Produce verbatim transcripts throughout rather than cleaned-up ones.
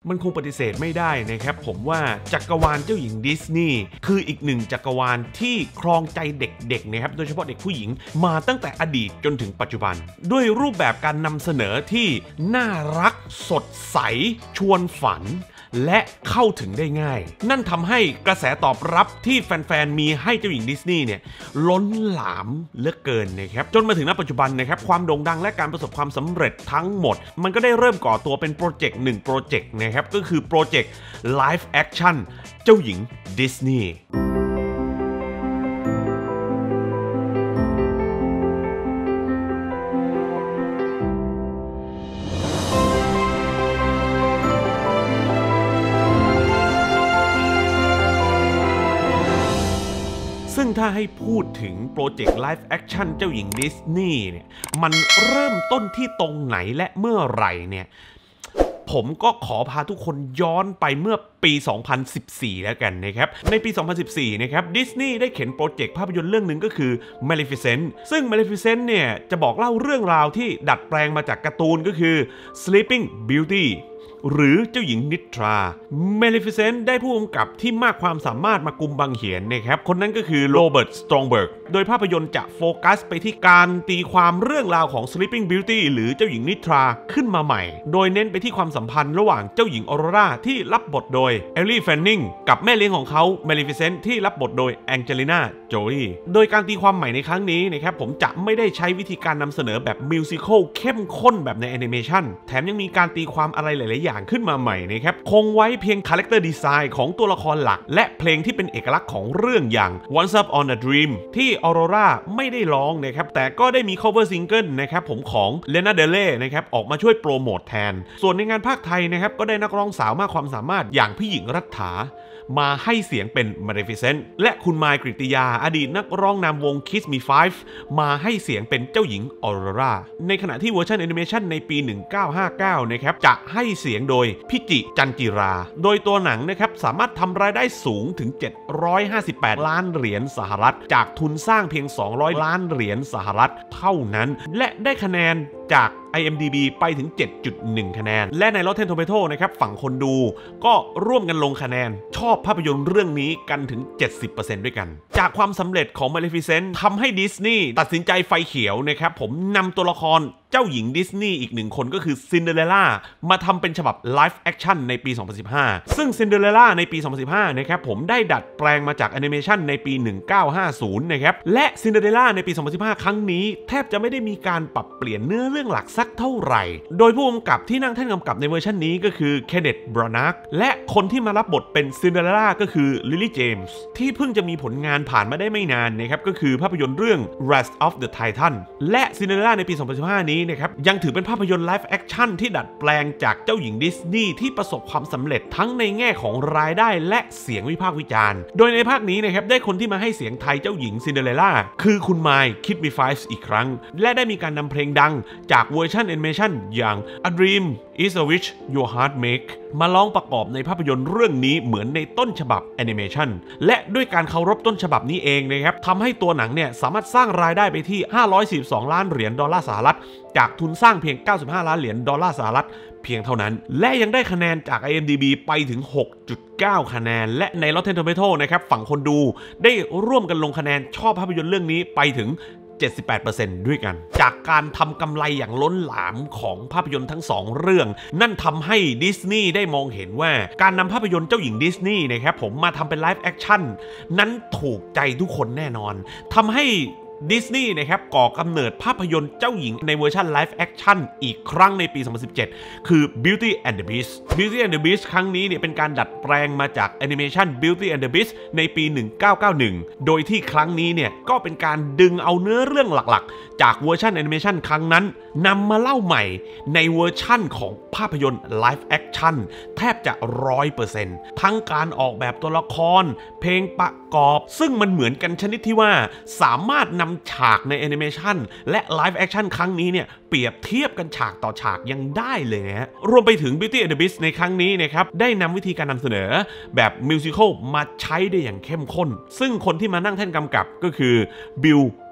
มันคงปฏิเสธไม่ได้นะครับผมว่าจักรวาลเจ้าหญิงดิสนีย์คืออีกหนึ่งจักรวาลที่ครองใจเด็กๆนะครับโดยเฉพาะเด็กผู้หญิงมาตั้งแต่อดีตจนถึงปัจจุบันด้วยรูปแบบการนำเสนอที่น่ารักสดใสชวนฝันและเข้าถึงได้ง่ายนั่นทำให้กระแสตอบรับที่แฟนๆมีให้เจ้าหญิงดิสนีย์เนี่ยล้นหลามเหลือเกินนะครับจนมาถึงณปัจจุบันนะครับความโด่งดังและการประสบความสำเร็จทั้งหมดมันก็ได้เริ่มก่อตัวเป็นโปรเจกต์หนึ่งโปรเจกต์นะครับก็คือโปรเจกต์ Live Action เจ้าหญิงดิสนีย์ซึ่งถ้าให้พูดถึงโปรเจกต์ Live Action เจ้าหญิงดิสนีย์เนี่ยมันเริ่มต้นที่ตรงไหนและเมื่อไหร่เนี่ยผมก็ขอพาทุกคนย้อนไปเมื่อปี สองพันสิบสี่ แล้วกันนะครับในปี สองพันสิบสี่ นะครับดิสนีย์ได้เข็นโปรเจกต์ภาพยนตร์เรื่องหนึ่งก็คือ Maleficent ซึ่ง Maleficent เนี่ยจะบอกเล่าเรื่องราวที่ดัดแปลงมาจากการ์ตูนก็คือ Sleeping Beautyหรือเจ้าหญิงนิทรา Maleficent ได้ผู้กำกับที่มากความสามารถมากุมบังเหียนนะครับคนนั้นก็คือโรเบิร์ต สตรองเบิร์กโดยภาพยนตร์จะโฟกัสไปที่การตีความเรื่องราวของ Sleeping Beauty หรือเจ้าหญิงนิทราขึ้นมาใหม่โดยเน้นไปที่ความสัมพันธ์ระหว่างเจ้าหญิงออโรราที่รับบทโดยเอลลี่ แฟนนิงกับแม่เลี้ยงของเขา Maleficent ที่รับบทโดยแองเจลิน่า โจลีโดยการตีความใหม่ในครั้งนี้นะครับผมจะไม่ได้ใช้วิธีการนำเสนอแบบมิวสิคัลเข้มข้นแบบในแอนิเมชันแถมยังมีการตีความอะไรหลายๆอย่างขึ้นมาใหม่นะครับคงไว้เพียงคาแรคเตอร์ดีไซน์ของตัวละครหลักและเพลงที่เป็นเอกลักษณ์ของเรื่องอย่าง Once Upon a Dream ที่ออโรราไม่ได้ร้องนะครับแต่ก็ได้มี cover single นะครับผมของเลนาเดเล่นะครับออกมาช่วยโปรโมทแทนส่วนในงานภาคไทยนะครับก็ได้นักร้องสาวมากความสามารถอย่างพี่หญิงรัฐามาให้เสียงเป็น Maleficent และคุณมายกฤติยาอดีตนักร้องนำวง Kiss Me Five มาให้เสียงเป็นเจ้าหญิงออโรราในขณะที่เวอร์ชันแอนิเมชันในปี หนึ่งพันเก้าร้อยห้าสิบเก้า นะครับจะให้เสียงโดยพิจิจันจิราโดยตัวหนังนะครับสามารถทำรายได้สูงถึงเจ็ดร้อยห้าสิบแปดล้านเหรียญสหรัฐจากทุนสร้างเพียงสองร้อยล้านเหรียญสหรัฐเท่านั้นและได้คะแนนจาก ไอ เอ็ม ดี บี ไปถึง เจ็ดจุดหนึ่ง คะแนนและใน Rotten Tomato นะครับฝั่งคนดูก็ร่วมกันลงคะแนนชอบภาพยนตร์เรื่องนี้กันถึง เจ็ดสิบเปอร์เซ็นต์ ด้วยกันจากความสำเร็จของ Maleficent ทำให้ดิสนีย์ตัดสินใจไฟเขียวนะครับผมนำตัวละครเจ้าหญิงดิสนีย์อีกหนึ่งคนก็คือซินเดอเรลล่ามาทำเป็นฉบับ Live Action ในปี สองพันสิบห้า ซึ่งซินเดอเรลล่าในปี สองพันสิบห้า นะครับผมได้ดัดแปลงมาจากแอนิเมชันในปี หนึ่งพันเก้าร้อยห้าสิบ นะครับและซินเดอเรลล่าในปี สองพันสิบห้า ครั้งนี้แทบจะไม่ได้มีการปรับเปลี่ยนเนื้อเรื่องหลักสักเท่าไหร่โดยผู้กำกับที่นั่งแท่นกำกับในเวอร์ชันนี้ก็คือเคนเนธ บรานักและคนที่มารับบทเป็นซินเดอเรลล่าก็คือลิลลี่ เจมส์ที่เพิ่งจะมีผลงานผ่านมาได้ไม่นานนะครับก็คือภาพยนตร์เรื่อง Rise of the Titan และซินเดอเรลล่าในปี สองพันสิบห้า นี้นะครับยังถือเป็นภาพยนตร์ไลฟ์แอคชั่นที่ดัดแปลงจากเจ้าหญิงดิสนีย์ที่ประสบความสำเร็จทั้งในแง่ของรายได้และเสียงวิพากษ์วิจารณ์โดยในภาคนี้นะครับได้คนที่มาให้เสียงไทยเจ้าหญิงซินเดอเรลล่าคือคุณมายคิดมีไฟฟ์อีกครั้งและได้มีการนำเพลงดังจากเวอร์ชันแอนิเมชันอย่าง A Dream is a Wish Your Heart Make มาร้องประกอบในภาพยนตร์เรื่องนี้เหมือนในต้นฉบับแอนิเมชันและด้วยการเคารพต้นฉบับนี้เองนะครับทำให้ตัวหนังเนี่ยสามารถสร้างรายได้ไปที่ห้าร้อยสี่สิบสองล้านเหรียญดอลลาร์สหรัฐจากทุนสร้างเพียงเก้าสิบห้าล้านเหรียญดอลลาร์สหรัฐเพียงเท่านั้นและยังได้คะแนนจาก ไอ เอ็ม ดี บี ไปถึง หกจุดเก้า คะแนนและใน Rotten Tomato นะครับฝั่งคนดูได้ร่วมกันลงคะแนนชอบภาพยนตร์เรื่องนี้ไปถึงเจ็ดสิบแปดเปอร์เซ็นต์ ด้วยกันจากการทำกำไรอย่างล้นหลามของภาพยนตร์ทั้งสองเรื่องนั่นทำให้ดิสนีย์ได้มองเห็นว่าการนำภาพยนตร์เจ้าหญิงดิสนีย์นะครับผมมาทำเป็นไลฟ์แอคชั่นนั้นถูกใจทุกคนแน่นอนทำให้ดิสนีย์นะครับก่อกำเนิดภาพยนตร์เจ้าหญิงในเวอร์ชันไลฟ์แอคชั่นอีกครั้งในปี สองพันสิบเจ็ด คือ Beauty and the Beast Beauty and the Beast ครั้งนี้เนี่ยเป็นการดัดแปลงมาจากแอนิเมชัน Beauty and the Beast ในปี หนึ่งพันเก้าร้อยเก้าสิบเอ็ด โดยที่ครั้งนี้เนี่ยก็เป็นการดึงเอาเนื้อเรื่องหลักๆจากเวอร์ชันแอนิเมชันครั้งนั้นนำมาเล่าใหม่ในเวอร์ชั่นของภาพยนตร์ไลฟ์แอคชั่นแทบจะ ร้อยเปอร์เซ็นต์ ทั้งการออกแบบตัวละครเพลงประกอบซึ่งมันเหมือนกันชนิดที่ว่าสามารถนำฉากในแอนิเมชันและไลฟ์แอคชั่นครั้งนี้เนี่ยเปรียบเทียบกันฉากต่อฉากยังได้เลยนะฮะรวมไปถึง Beauty and the Beast ในครั้งนี้นะครับได้นำวิธีการนำเสนอแบบมิวสิคัลมาใช้ได้อย่างเข้มข้นซึ่งคนที่มานั่งแท่นกำกับก็คือบิล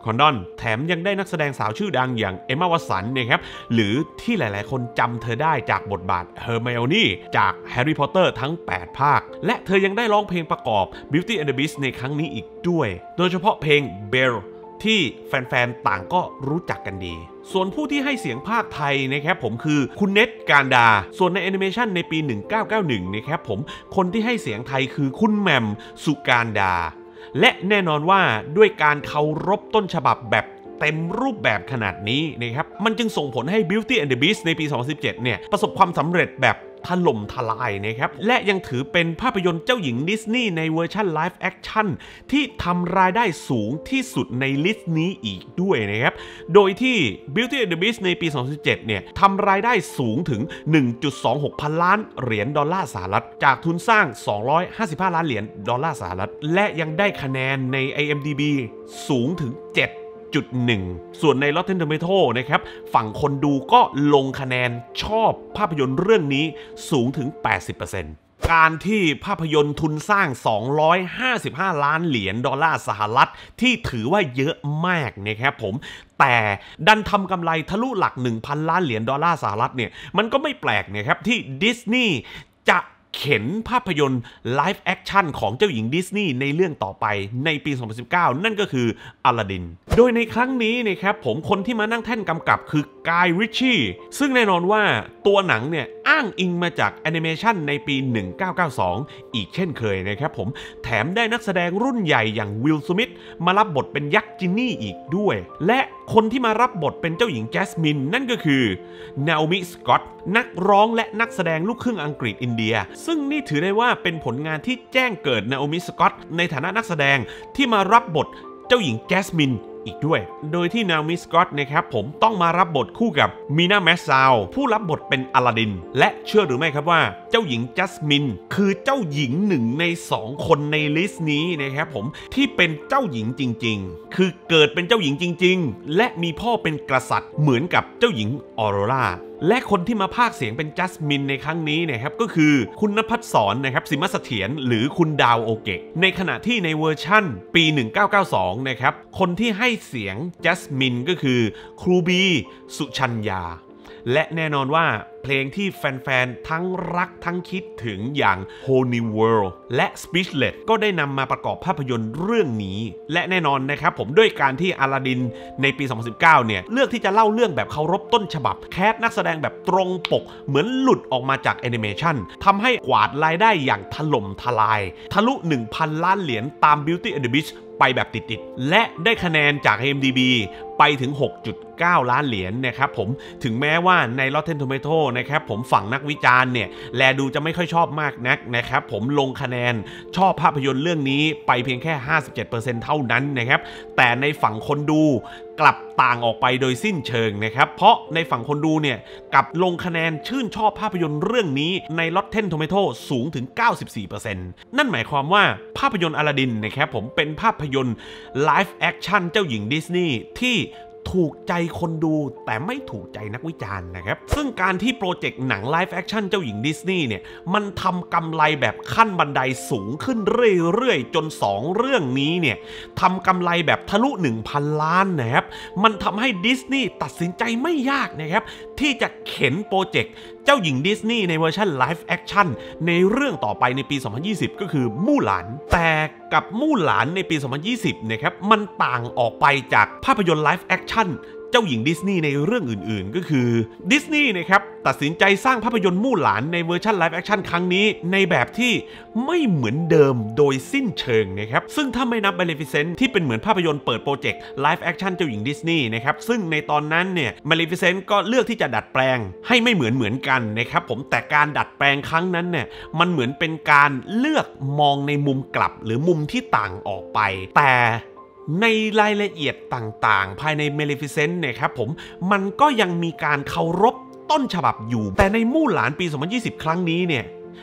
คอนดอนแถมยังได้นักแสดงสาวชื่อดังอย่างเอมม่า วัตสันนะครับหรือที่หลายๆคนจำเธอได้จากบทบาทเฮอร์ไมโอนี่จากแฮร์รี่พอตเตอร์ทั้งแปดภาคและเธอยังได้ร้องเพลงประกอบ Beauty and the Beast ในครั้งนี้อีกด้วยโดยเฉพาะเพลง Belle ที่แฟนๆต่างก็รู้จักกันดีส่วนผู้ที่ให้เสียงภาคไทยนะครับผมคือคุณเน็ตการดาส่วนในแอนิเมชันในปีหนึ่งเก้าเก้าหนึ่งนะครับผมคนที่ให้เสียงไทยคือคุณแหม่มสุการดาและแน่นอนว่าด้วยการเคารพต้นฉบับแบบเต็มรูปแบบขนาดนี้นะครับมันจึงส่งผลให้ Beauty and the Beast ในปีสองพันสิบเจ็ดเนี่ยประสบความสำเร็จแบบถล่มทลายนะครับและยังถือเป็นภาพยนตร์เจ้าหญิงดิสนีย์ในเวอร์ชันไลฟ์แอคชั่นที่ทำรายได้สูงที่สุดในลิสต์นี้อีกด้วยนะครับโดยที่ Beauty and the Beast ในปีสองพันสิบเจ็ดเนี่ยทำรายได้สูงถึง หนึ่งจุดสองหก พันล้านเหรียญดอลลาร์สหรัฐจากทุนสร้างสองร้อยห้าสิบห้าล้านเหรียญดอลลาร์สหรัฐและยังได้คะแนนใน ไอ เอ็ม ดี บี สูงถึงเจ็ดจุดหนึ่ง ส่วนใน Rotten Tomatoes นะครับฝั่งคนดูก็ลงคะแนนชอบภาพยนตร์เรื่องนี้สูงถึง แปดสิบเปอร์เซ็นต์ การที่ภาพยนตร์ทุนสร้างสองร้อยห้าสิบห้าล้านเหรียญดอลลาร์สหรัฐที่ถือว่าเยอะมากนะครับผมแต่ดันทำกำไรทะลุหลัก หนึ่งพันล้านเหรียญดอลลาร์สหรัฐเนี่ยมันก็ไม่แปลกนะครับที่ดิสนีย์จะเข็นภาพยนตร์ไลฟ์แอคชั่นของเจ้าหญิงดิสนีย์ในเรื่องต่อไปในปีสองพันสิบเก้านั่นก็คืออลาดินโดยในครั้งนี้นะครับผมคนที่มานั่งแท่นกำกับคือกายริชชี่ซึ่งแน่นอนว่าตัวหนังเนี่ยอ้างอิงมาจากแอนิเมชันในปีหนึ่งเก้าเก้าสองอีกเช่นเคยนะครับผมแถมได้นักแสดงรุ่นใหญ่อย่างวิล สมิธมารับบทเป็นยักษ์จินนี่อีกด้วยและคนที่มารับบทเป็นเจ้าหญิงแจสมินนั่นก็คือนาโอมิ สกอตนักร้องและนักแสดงลูกครึ่งอังกฤษอินเดียซึ่งนี่ถือได้ว่าเป็นผลงานที่แจ้งเกิดนาโอมิ สกอตในฐานะนักแสดงที่มารับบทเจ้าหญิงแจสมินอีกด้วยโดยที่นาโอมิ สกอตนะครับผมต้องมารับบทคู่กับมีนา แมสซาวผู้รับบทเป็นอลาดินและเชื่อหรือไม่ครับว่าเจ้าหญิงจัสมินคือเจ้าหญิงหนึ่งในสองคนในลิสต์นี้นะครับผมที่เป็นเจ้าหญิงจริงๆคือเกิดเป็นเจ้าหญิงจริงๆและมีพ่อเป็นกษัตริย์เหมือนกับเจ้าหญิงออโรราและคนที่มาพากย์เสียงเป็นจัสมินในครั้งนี้นะครับก็คือคุณณภัสสรนะครับสิมเสถียรหรือคุณดาวโอเกะในขณะที่ในเวอร์ชั่นปีหนึ่งเก้าเก้าสองนะครับคนที่ให้เสียงจัสมินก็คือครูบีสุชัญญาและแน่นอนว่าเพลงที่แฟนๆทั้งรักทั้งคิดถึงอย่าง Whole New World และ Speechless ก็ได้นำมาประกอบภาพยนตร์เรื่องนี้และแน่นอนนะครับผมด้วยการที่อลาดินในปีสองพันสิบเก้าเนี่ยเลือกที่จะเล่าเรื่องแบบเคารพต้นฉบับแคสนักแสดงแบบตรงปกเหมือนหลุดออกมาจากแอนิเมชันทำให้กวาดรายได้อย่างถล่มทลายทะลุ หนึ่งพันล้านเหรียญตาม Beauty and the Beast ไปแบบติดๆและได้คะแนนจาก ไอ เอ็ม ดี บี ไปถึง หกจุดเก้า ล้านเหรียญนะครับผมถึงแม้ว่าใน Rotten Tomatoes นะครับผมฝั่งนักวิจารณ์เนี่ยแลดูจะไม่ค่อยชอบมากนักนะครับผมลงคะแนนชอบภาพยนตร์เรื่องนี้ไปเพียงแค่ ห้าสิบเจ็ดเปอร์เซ็นต์ เท่านั้นนะครับแต่ในฝั่งคนดูกลับต่างออกไปโดยสิ้นเชิงนะครับเพราะในฝั่งคนดูเนี่ยกลับลงคะแนนชื่นชอบภาพยนตร์เรื่องนี้ใน Rotten Tomatoes สูงถึง เก้าสิบสี่เปอร์เซ็นต์ นั่นหมายความว่าภาพยนตร์อลาดินนะครับผมเป็นภาพยนตร์ไลฟ์แอคชั่นเจ้าหญิงดิสนีย์ที่ถูกใจคนดูแต่ไม่ถูกใจนักวิจารณ์นะครับซึ่งการที่โปรเจกต์หนังไลฟ์แอคชั่นเจ้าหญิงดิสนีย์เนี่ยมันทำกำไรแบบขั้นบันไดสูงขึ้นเรื่อยๆจนสองเรื่องนี้เนี่ยทำกำไรแบบทะลุ หนึ่งพันล้านนะครับมันทำให้ดิสนีย์ตัดสินใจไม่ยากนะครับที่จะเข็นโปรเจกต์เจ้าหญิงดิสนีย์ในเวอร์ชันไลฟ์แอคชั่นในเรื่องต่อไปในปีสองพันยี่สิบก็คือมู่หลานแต่กับมู่หลานในปีสองพันยี่สิบนะครับมันต่างออกไปจากภาพยนตร์ไลฟ์แอคชั่นเจ้าหญิงดิสนีย์ในเรื่องอื่นๆก็คือดิสนีย์นะครับตัดสินใจสร้างภาพยนตร์มู่หลานในเวอร์ชันไลฟ์แอคชั่นครั้งนี้ในแบบที่ไม่เหมือนเดิมโดยสิ้นเชิงนะครับซึ่งถ้าไม่นับ Maleficent ที่เป็นเหมือนภาพยนตร์เปิดโปรเจกต์ไลฟ์แอคชั่นเจ้าหญิงดิสนีย์นะครับซึ่งในตอนนั้นเนี่ย Maleficent ก็เลือกที่จะดัดแปลงให้ไม่เหมือนเหมือนกันนะครับผมแต่การดัดแปลงครั้งนั้นเนี่ยมันเหมือนเป็นการเลือกมองในมุมกลับหรือมุมที่ต่างออกไปแต่ในรายละเอียดต่างๆภายใน Maleficent เนี่ยครับผมมันก็ยังมีการเคารพต้นฉบับอยู่แต่ในมู่หลานปีสองพันยี่สิบครั้งนี้เนี่ย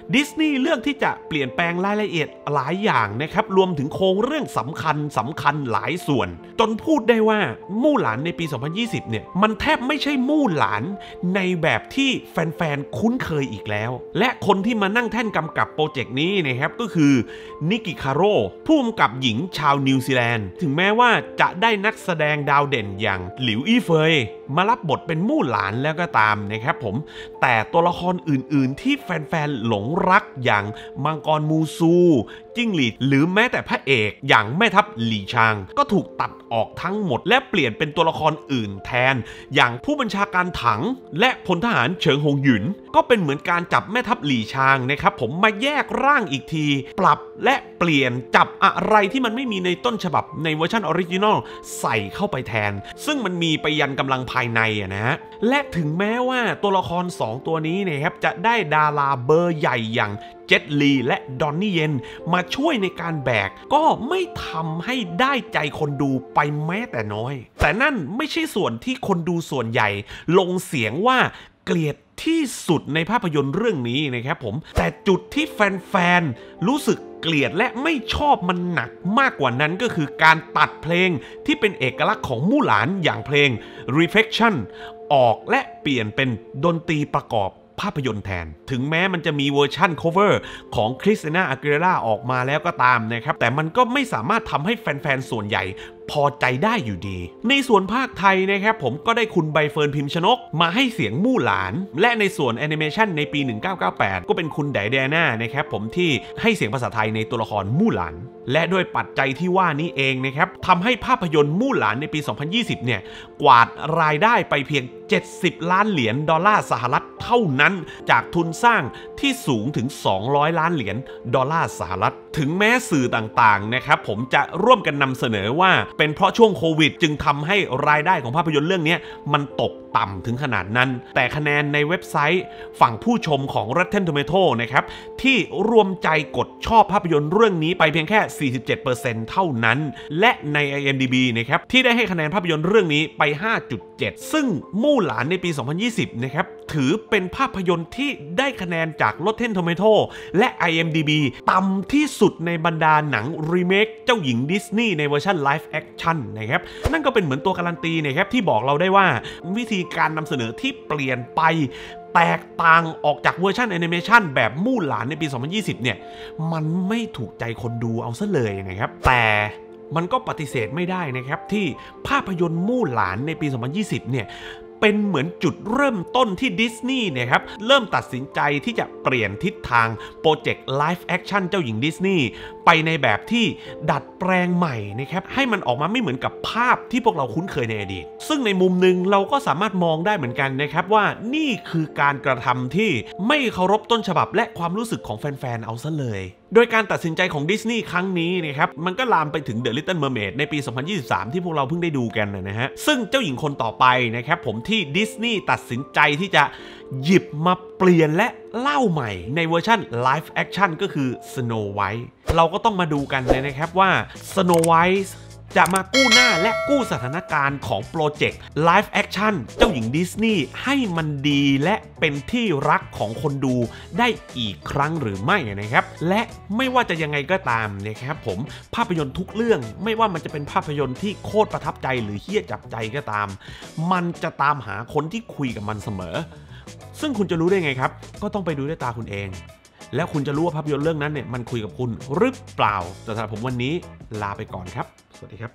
ดิสนีย์เลือกที่จะเปลี่ยนแปลงรายละเอียดหลายอย่างนะครับรวมถึงโครงเรื่องสำคัญสำคัญหลายส่วนจนพูดได้ว่ามู่หลานในปี สองพันยี่สิบ เนี่ยมันแทบไม่ใช่มู่หลานในแบบที่แฟนๆคุ้นเคยอีกแล้วและคนที่มานั่งแท่นกำกับโปรเจกต์นี้นะครับก็คือนิกิคาโร่ผู้กำกับหญิงชาวนิวซีแลนด์ถึงแม้ว่าจะได้นักแสดงดาวเด่นอย่างหลิวอี้เฟยมารับบทเป็นมู่หลานแล้วก็ตามนะครับผมแต่ตัวละครอื่นๆที่แฟนๆหลงรักอย่างมังกรมูซูจิ้งหรีดหรือแม้แต่พระเอกอย่างแม่ทัพหลี่ชางก็ถูกตัดออกทั้งหมดและเปลี่ยนเป็นตัวละครอื่นแทนอย่างผู้บัญชาการถังและพลทหารเฉิงฮงหยุนก็เป็นเหมือนการจับแม่ทัพหลี่ชางนะครับผมมาแยกร่างอีกทีปรับและเปลี่ยนจับอะไรที่มันไม่มีในต้นฉบับในเวอร์ชันออริจินอลใส่เข้าไปแทนซึ่งมันมีไปยันกำลังภายในอะนะฮะและถึงแม้ว่าตัวละครสองตัวนี้นะครับจะได้ดาราเบอร์ใหญ่อย่างเจ็ตลีและดอนนี่เยนมาช่วยในการแบกก็ไม่ทำให้ได้ใจคนดูไปแม้แต่น้อยแต่นั่นไม่ใช่ส่วนที่คนดูส่วนใหญ่ลงเสียงว่าเกลียดที่สุดในภาพยนตร์เรื่องนี้นะครับผมแต่จุดที่แฟนๆรู้สึกเกลียดและไม่ชอบมันหนักมากกว่านั้นก็คือการตัดเพลงที่เป็นเอกลักษณ์ของมู่หลานอย่างเพลง Reflection ออกและเปลี่ยนเป็นดนตรีประกอบภาพยนตร์แทนถึงแม้มันจะมีเวอร์ชั่น cover ของคริสติน่าอากิเรล่าออกมาแล้วก็ตามนะครับแต่มันก็ไม่สามารถทำให้แฟนๆส่วนใหญ่พอใจได้อยู่ดีในส่วนภาคไทยนะครับผมก็ได้คุณใบเฟิร์นพิมพ์ชนกมาให้เสียงมู่หลานและในส่วนแอนิเมชันในปี หนึ่งเก้าเก้าแปด ก็เป็นคุณไดแดน่านะครับผมที่ให้เสียงภาษาไทยในตัวละครมู่หลานและด้วยปัจจัยที่ว่านี้เองนะครับทำให้ภาพยนตร์มู่หลานในปี สองพันยี่สิบ เนี่ยกวาดรายได้ไปเพียงเจ็ดสิบล้านเหรียญดอลลาร์สหรัฐเท่านั้นจากทุนสร้างที่สูงถึงสองร้อยล้านเหรียญดอลลาร์สหรัฐถึงแม้สื่อต่างๆนะครับผมจะร่วมกันนำเสนอว่าเป็นเพราะช่วงโควิดจึงทำให้รายได้ของภาพยนตร์เรื่องนี้มันตกต่ำถึงขนาดนั้นแต่คะแนนในเว็บไซต์ฝั่งผู้ชมของ Rotten Tomatoes นะครับที่รวมใจกดชอบภาพยนตร์เรื่องนี้ไปเพียงแค่ สี่สิบเจ็ดเปอร์เซ็นต์ เท่านั้นและใน ไอ เอ็ม ดี บี นะครับที่ได้ให้คะแนนภาพยนตร์เรื่องนี้ไป ห้าจุดเจ็ด ซึ่งมู่หลานในปี สองพันยี่สิบ นะครับถือเป็นภาพยนตร์ที่ได้คะแนนจาก Rotten Tomatoes และ ไอ เอ็ม ดี บี ต่ำที่สุดในบรรดาหนังรีเมคเจ้าหญิงดิสนีย์ในเวอร์ชันไลฟ์แอคชั่นนะครับนั่นก็เป็นเหมือนตัวการันตีนะครับที่บอกเราได้ว่าวิธีการนำเสนอที่เปลี่ยนไปแตกต่างออกจากเวอร์ชันแอนิเมชันแบบมู่หลานในปี สองพันยี่สิบ เนี่ยมันไม่ถูกใจคนดูเอาซะเลยนะครับแต่มันก็ปฏิเสธไม่ได้นะครับที่ภาพยนตร์มู่หลานในปี สองพันยี่สิบ เนี่ยเป็นเหมือนจุดเริ่มต้นที่ดิสนีย์เนี่ยครับเริ่มตัดสินใจที่จะเปลี่ยนทิศทางโปรเจกต์ไลฟ์แอคชั่นเจ้าหญิงดิสนีย์ไปในแบบที่ดัดแปลงใหม่นะครับให้มันออกมาไม่เหมือนกับภาพที่พวกเราคุ้นเคยในอดีตซึ่งในมุมหนึ่งเราก็สามารถมองได้เหมือนกันนะครับว่านี่คือการกระทำที่ไม่เคารพต้นฉบับและความรู้สึกของแฟนๆเอาซะเลยโดยการตัดสินใจของดิสนีย์ครั้งนี้นะครับมันก็ลามไปถึง The Little Mermaid ในปี สองพันยี่สิบสาม ที่พวกเราเพิ่งได้ดูกันนะฮะซึ่งเจ้าหญิงคนต่อไปนะครับผมที่ดิสนีย์ตัดสินใจที่จะหยิบมาเปลี่ยนและเล่าใหม่ในเวอร์ชัน Live Action ก็คือ Snow White เราก็ต้องมาดูกันเลยนะครับว่า Snow White จะมากู้หน้าและกู้สถานการณ์ของโปรเจกต์ Live Action เจ้าหญิงดิสนีย์ให้มันดีและเป็นที่รักของคนดูได้อีกครั้งหรือไม่นะครับและไม่ว่าจะยังไงก็ตามนะครับผมภาพยนตร์ทุกเรื่องไม่ว่ามันจะเป็นภาพยนตร์ที่โคตรประทับใจหรือเฮี้ยจับใจก็ตามมันจะตามหาคนที่คุยกับมันเสมอซึ่งคุณจะรู้ได้ไงครับก็ต้องไปดูด้วยตาคุณเองแล้วคุณจะรู้ว่าภาพยนตร์เรื่องนั้นเนี่ยมันคุยกับคุณหรือเปล่าแต่สำหรับผมวันนี้ลาไปก่อนครับสวัสดีครับ